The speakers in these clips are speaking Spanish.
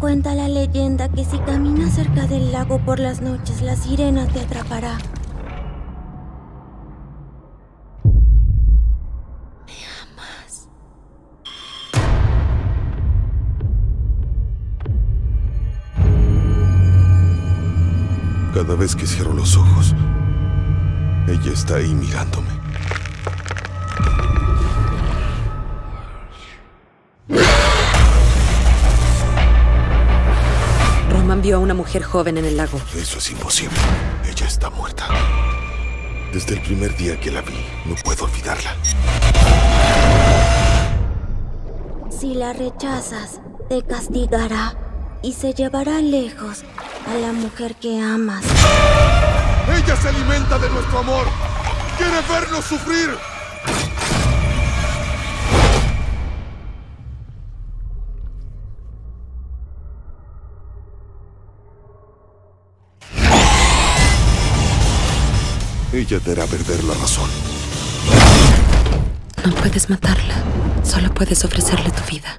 Cuenta la leyenda que si caminas cerca del lago por las noches, la sirena te atrapará. ¿Me amas? Cada vez que cierro los ojos, ella está ahí mirándome. Roman vio a una mujer joven en el lago. Eso es imposible. Ella está muerta. Desde el primer día que la vi, no puedo olvidarla. Si la rechazas, te castigará y se llevará lejos a la mujer que amas. ¡Ella se alimenta de nuestro amor! ¡Quiere vernos sufrir! Ella te hará perder la razón. No puedes matarla. Solo puedes ofrecerle tu vida.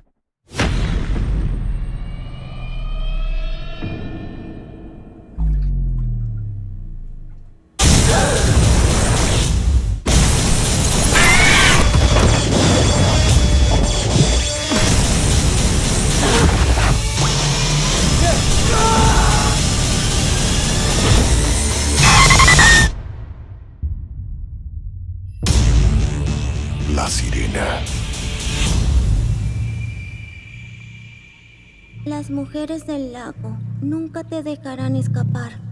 La sirena. Las mujeres del lago nunca te dejarán escapar.